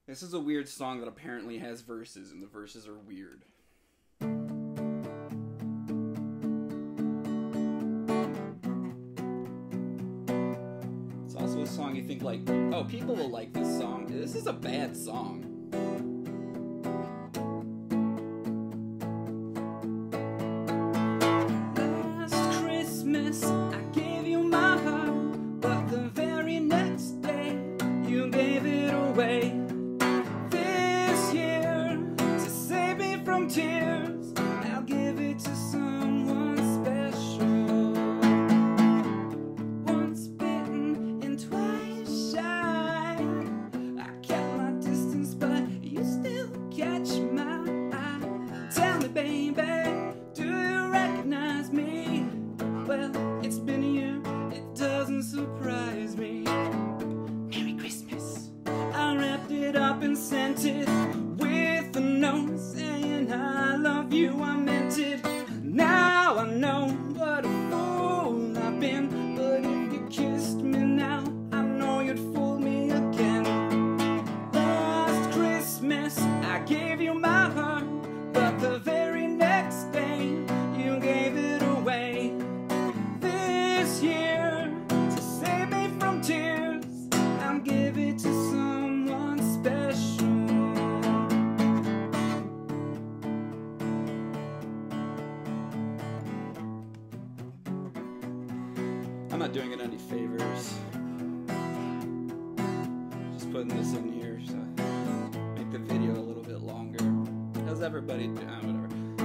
This is a weird song that apparently has verses, and the verses are weird. It's also a song you think like, oh, people will like this song. This is a bad song. Last Christmas, I gave you my heart, but the very next day, you gave it away. This year, to save me from tears, I'll give it to someone special. Once bitten and twice shy, I kept my distance, but you still catch my eye. Tell me, baby, do you recognize me? Well, it's been a year, it doesn't surprise me. Merry Christmas. I wrapped it up and sent it with a note saying I love you, I meant it. Now I know what a fool I've been, but if you kissed me now, I know you'd fool me again. Last Christmas, I gave you my heart, but the very next day, you gave it away. This year, to save me from tears, I'll give it to someone special. I'm not doing it any favors. Just putting this in here to make the video a little bit longer. How's everybody doing? Whatever.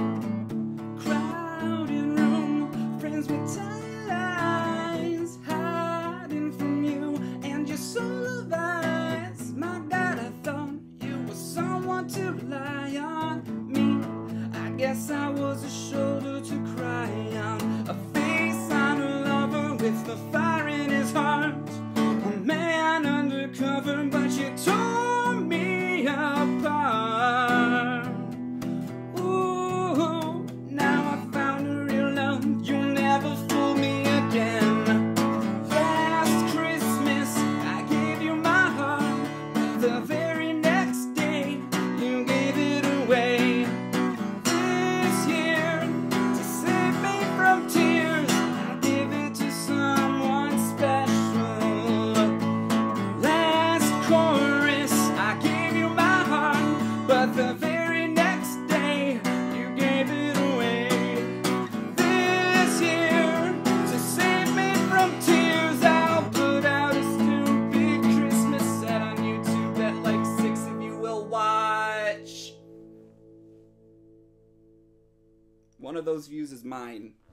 Crowded room, friends with tiny lines, hiding from you and your soul of eyes. My God, I thought you were someone to rely on. Me, I guess I was a shoulder to cry on, a face on a lover with the fire in his heart, a man undercover, but you tore me apart. Ooh, now I found a real love, you'll never fool me again. Last Christmas, I gave you my heart, the very next day, you gave it away. This year, to save me from tears, I'll give it to someone special. Last chorus, I gave you my heart, but the very next day, you gave it away. This year, to save me from tears, I'll put out a stupid Christmas set on YouTube that like 6 of you will watch. One of those views is mine.